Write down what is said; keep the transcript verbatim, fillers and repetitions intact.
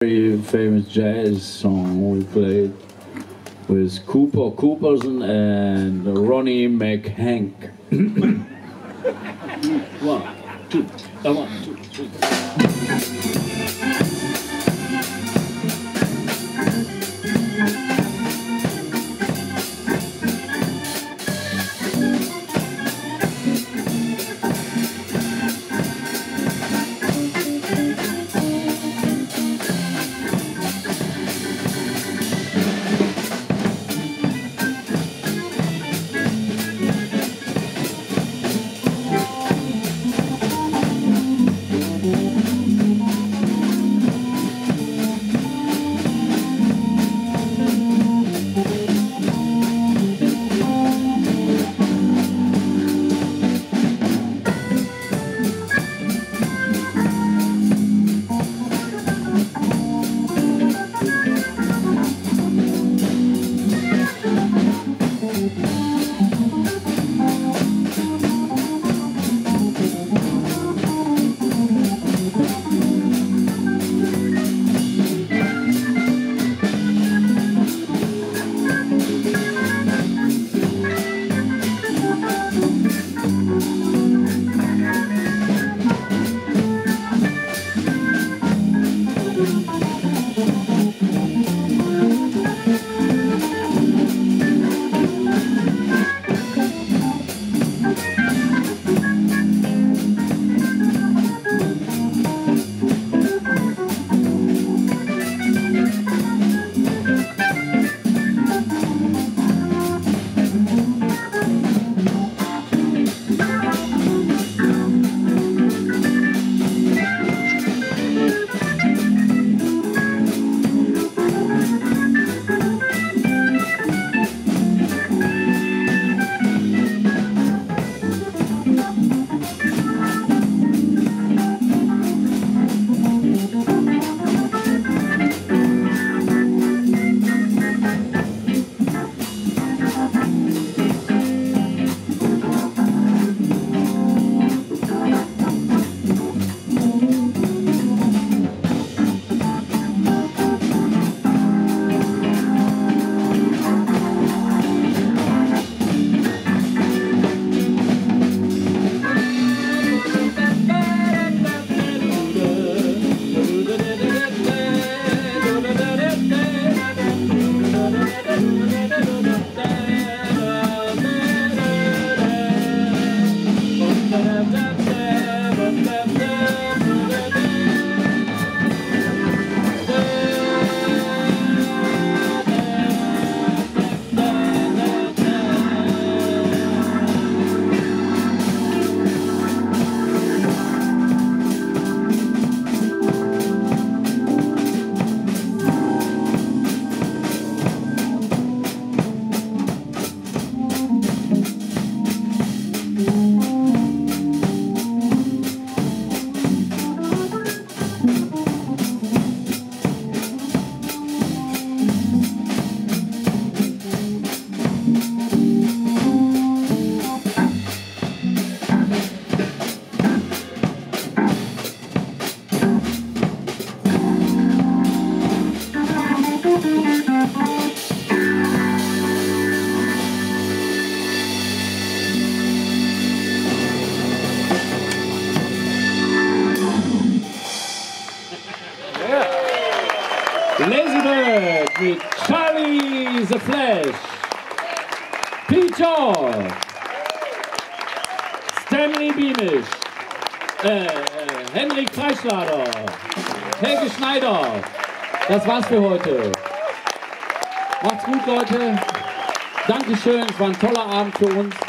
Very famous jazz song we played with Cooper Cooperson and Ronnie McHank. One, two, uh, one, two, three. Mit Charlie the Flash, Peter, Stanley Beamish, äh, Henrik Freischlader, Helge Schneider. Das war's für heute. Macht's gut, Leute. Dankeschön, es war ein toller Abend für uns.